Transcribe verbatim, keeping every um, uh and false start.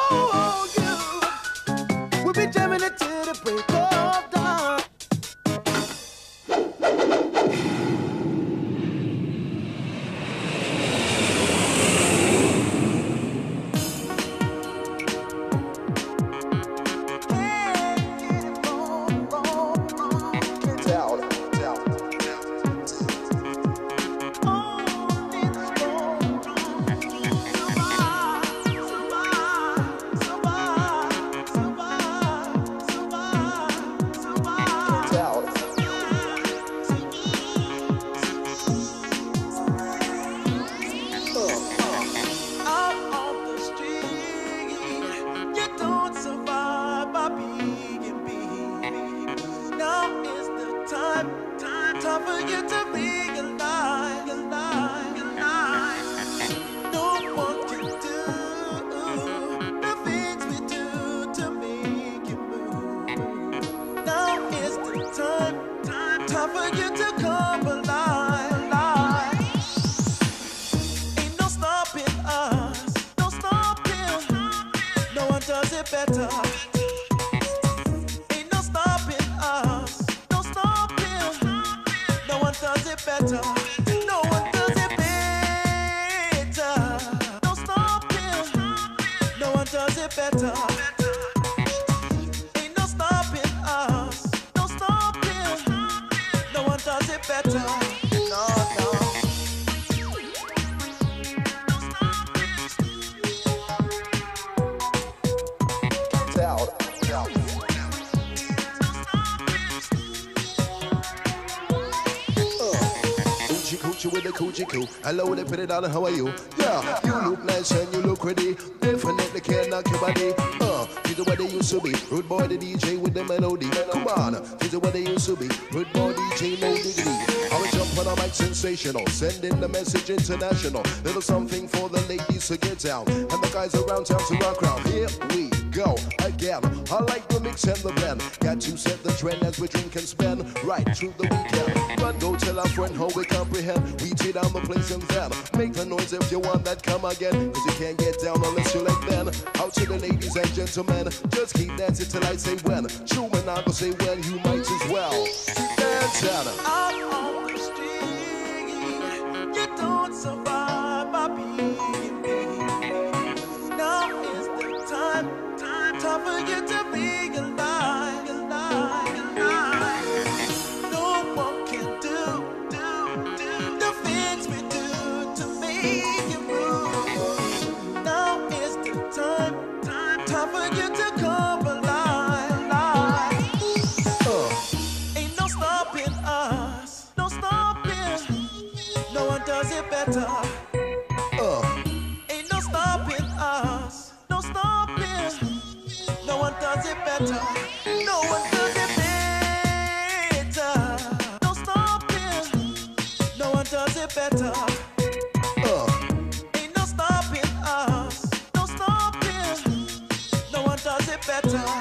you. We'll be jamming it till the break of dawn. Time for you to realize, realize, realize. No one can do the things we do to make you move. Now is the time, time, time for you to come alive, alive. Ain't no stopping us, no stopping. No one does it better. Better. No one does it better. No stopping. No one does it better. Ain't no stopping us. No stopping. No one does it better. No, no. Tell, tell. Coochie with the coochie coo. Hello, they put it on, how are you? Yeah, you look nice and you look pretty. Definitely can knock your body. Uh, this is what they used to be. Rude boy, the D J with the melody. Come on, this is what they used to be. Rude boy, D J, no diggity. I will jump on a mic sensational. Sending the message international. Little something for the ladies to get down. And the guys around town to rock around. Here we go again. I like the mix and the blend. Got to set the trend as we drink and spend right through the weekend. Run, go tell our friend how we comprehend. We tear down the place and then make the noise if you want that, come again. Cause you can't get down unless you like then. Out to the ladies and gentlemen, just keep dancing till I say when. True when I go say when, you might as well keep dancing. Out on the street, you don't survive by being me. Now is the time, time, time for you to realize, realize, realize. No one can do the things we do to make you move. Now is the time, time, time for you to come alive, alive. Uh. Ain't no stopping us, no stopping. No one does it better. Uh. Ain't no stopping us, no stopping. No one does it better. No one does it better. No stopping. No one does it better. Uh. Ain't no stopping us. No stopping. No one does it better.